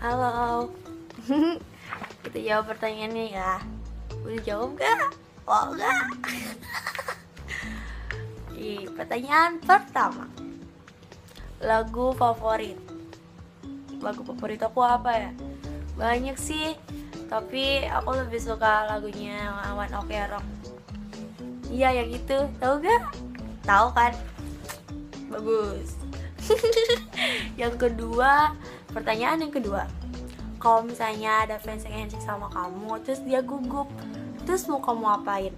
Halo. Kita jawab pertanyaannya ya. Udah jawab gak? Oh enggak. Pertanyaan pertama, lagu favorit. Lagu favorit aku apa ya? Banyak sih, tapi aku lebih suka lagunya One Ok Rock. Iya yang itu, tahu gak? Tahu kan? Bagus. Yang kedua, pertanyaan yang kedua, kalau misalnya ada fans yang handshake sama kamu, terus dia gugup, terus mau kamu apain?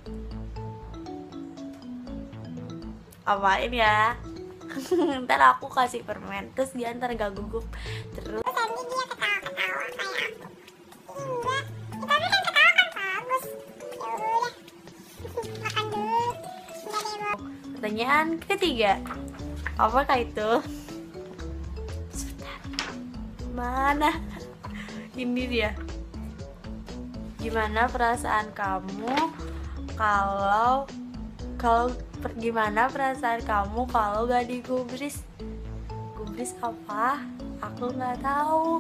Apain ya? Ntar aku kasih permen, terus dia ntar gak gugup. Terus nanti dia ketawa-ketawa kayak aku. Enggak, tapi kan ketawa kan bagus. Ya udah, makan dulu. Enggak deh, Bob. pertanyaan ketiga, apakah itu? Sebentar. Mana? Ini dia. Gimana perasaan kamu kalau gimana perasaan kamu kalau gak digubris? Gubris apa? Aku nggak tahu.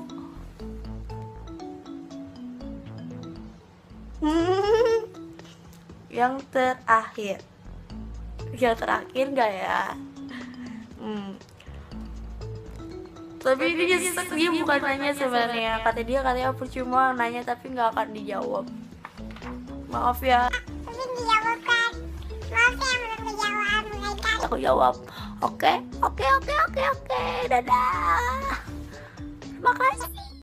Yang terakhir nggak ya? Tapi ini dia bukan nanya sebenarnya. Katanya percuma nanya tapi nggak akan dijawab. Maaf ya. Tapi dijawab kan. Maaf ya belum dijawab, Haikal. Aku jawab. Oke. Dadah. Terima kasih.